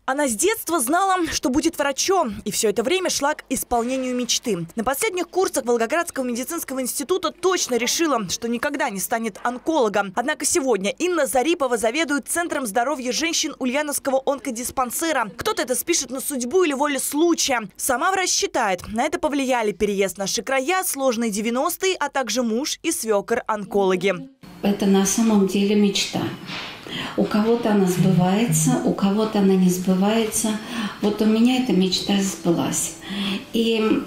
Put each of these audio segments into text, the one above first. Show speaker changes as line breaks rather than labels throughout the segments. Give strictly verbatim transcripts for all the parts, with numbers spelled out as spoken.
Она с детства знала, что будет врачом, и все это время шла к исполнению мечты. На последних курсах Волгоградского медицинского института точно решила, что никогда не станет онкологом. Однако сегодня Инна Зарипова заведует Центром здоровья женщин Ульяновского онкодиспансера. Кто-то это спишет на судьбу или волю случая. Сама врач считает, на это повлияли переезд в наши края, сложные девяностые, а также муж и свекор-онкологи.
Это на самом деле мечта. У кого-то она сбывается, у кого-то она не сбывается. Вот у меня эта мечта сбылась. И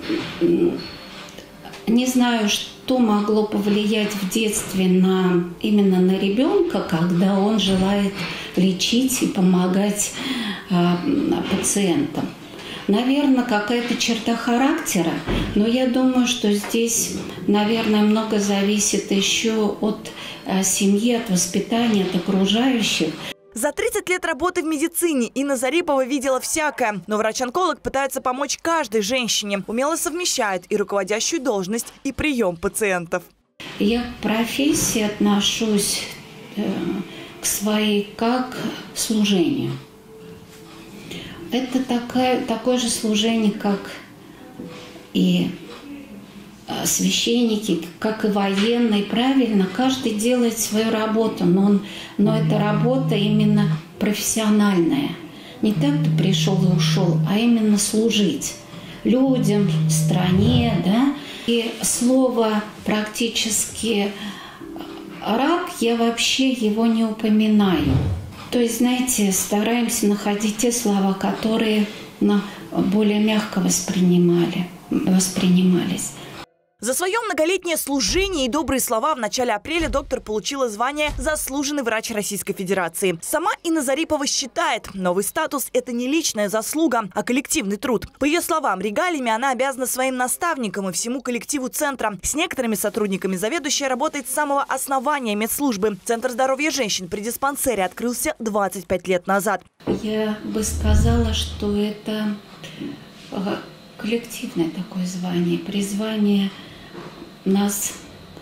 не знаю, что могло повлиять в детстве на, именно на ребенка, когда он желает лечить и помогать а, пациентам. Наверное, какая-то черта характера, но я думаю, что здесь, наверное, много зависит еще от семьи, от воспитания, от окружающих.
За тридцать лет работы в медицине Инна Зарипова видела всякое, но врач-онколог пытается помочь каждой женщине. Умело совмещает и руководящую должность, и прием пациентов.
Я к профессии отношусь э, к своей как к служению. Это такое, такое же служение, как и священники, как и военные. Правильно, каждый делает свою работу, но, он, но эта работа именно профессиональная. Не так ты пришел и ушел, а именно служить людям, стране. Да? И слово практически «рак» я вообще его не упоминаю. То есть, знаете, стараемся находить те слова, которые на более мягко воспринимали, воспринимались.
За свое многолетнее служение и добрые слова в начале апреля доктор получила звание «Заслуженный врач Российской Федерации». Сама Инна Зарипова считает, новый статус – это не личная заслуга, а коллективный труд. По ее словам, регалиями она обязана своим наставникам и всему коллективу центра. С некоторыми сотрудниками заведующая работает с самого основания медслужбы. Центр здоровья женщин при диспансере открылся двадцать пять лет назад.
Я бы сказала, что это коллективное такое звание, призвание нас,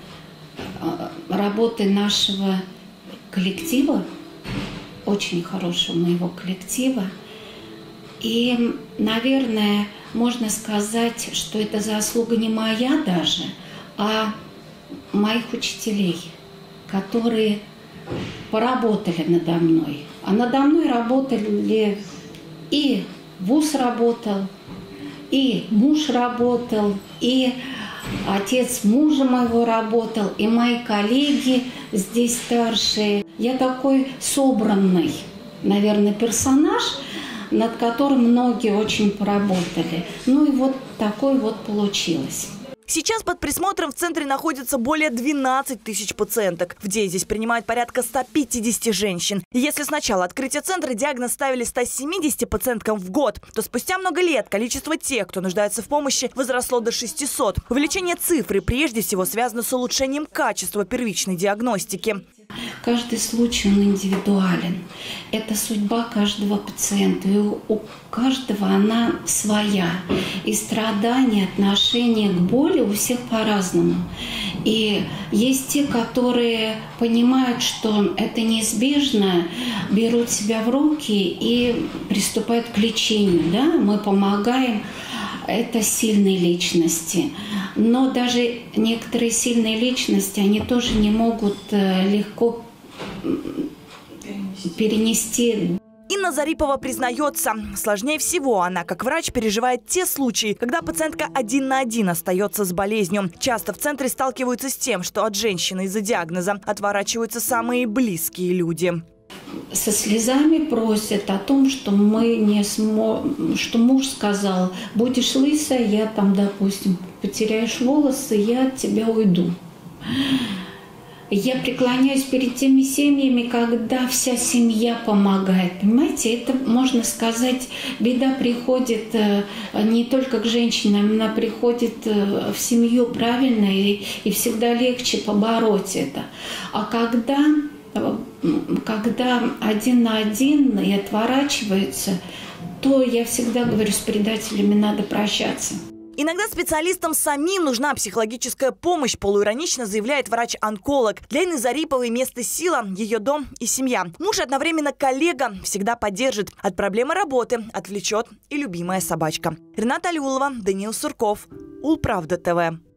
работы нашего коллектива, очень хорошего моего коллектива. И, наверное, можно сказать, что это заслуга не моя даже, а моих учителей, которые поработали надо мной. А надо мной работали и вуз работал, и муж работал, и отец мужа моего работал, и мои коллеги здесь старшие. Я такой собранный, наверное, персонаж, над которым многие очень поработали. Ну и вот такой вот получилось.
Сейчас под присмотром в центре находится более двенадцати тысяч пациенток. В день здесь принимают порядка ста пятидесяти женщин. Если с начала открытия центра диагноз ставили ста семидесяти пациенткам в год, то спустя много лет количество тех, кто нуждается в помощи, возросло до шестисот. Увеличение цифры прежде всего связано с улучшением качества первичной диагностики.
Каждый случай, он индивидуален. Это судьба каждого пациента. И у каждого она своя. И страдания, отношение к боли у всех по-разному. И есть те, которые понимают, что это неизбежно, берут себя в руки и приступают к лечению. Да? Мы помогаем. Это сильные личности. Но даже некоторые сильные личности, они тоже не могут легко перенести. перенести.
Инна Зарипова признается, сложнее всего она, как врач, переживает те случаи, когда пациентка один на один остается с болезнью. Часто в центре сталкиваются с тем, что от женщины из-за диагноза отворачиваются самые близкие люди.
Со слезами просят о том, что мы не сможем, что муж сказал: будешь лысая, я там, допустим, потеряешь волосы, я от тебя уйду. Я преклоняюсь перед теми семьями, когда вся семья помогает. Понимаете, это, можно сказать, беда приходит не только к женщинам, она приходит в семью, правильно, и, и всегда легче побороть это. А когда... Когда один на один и отворачиваются, то я всегда говорю, с предателями надо прощаться.
Иногда специалистам самим нужна психологическая помощь, полуиронично заявляет врач-онколог. Для Инны Зариповой место сила – ее дом и семья. Муж одновременно коллега, всегда поддержит. От проблемы работы отвлечет и любимая собачка. Рената Алиулова, Даниил Сурков, Улправда ТВ.